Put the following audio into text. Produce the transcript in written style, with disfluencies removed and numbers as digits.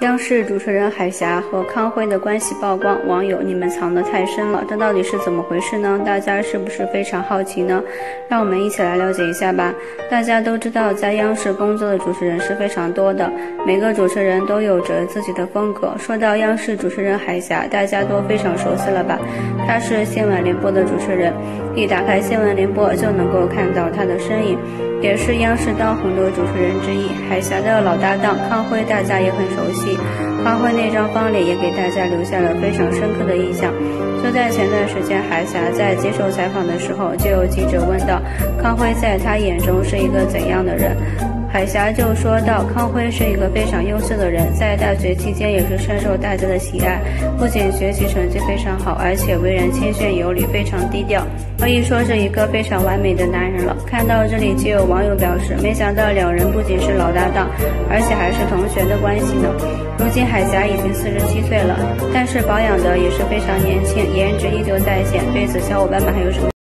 央视主持人海霞和康辉的关系曝光，网友你们藏得太深了，这到底是怎么回事呢？大家是不是非常好奇呢？让我们一起来了解一下吧。大家都知道，在央视工作的主持人是非常多的，每个主持人都有着自己的风格。说到央视主持人海霞，大家都非常熟悉了吧？她是新闻联播的主持人，一打开新闻联播就能够看到她的身影，也是央视当红的主持人之一。海霞的老搭档康辉大家也很熟悉，康辉那张方脸也给大家留下了非常深刻的印象。就在前段时间，海霞在接受采访的时候，就有记者问到康辉在他眼中是一个怎样的人。海霞就说到，康辉是一个非常优秀的人，在大学期间也是深受大家的喜爱，不仅学习成绩非常好，而且为人谦逊有礼，非常低调，可以说是一个非常完美的男人了。看到这里，就有网友表示，没想到两人不仅是老搭档，而且还是同学的关系呢。如今海霞已经47岁了，但是保养的也是非常年轻，颜值依旧在线。对此，小伙伴们还有什么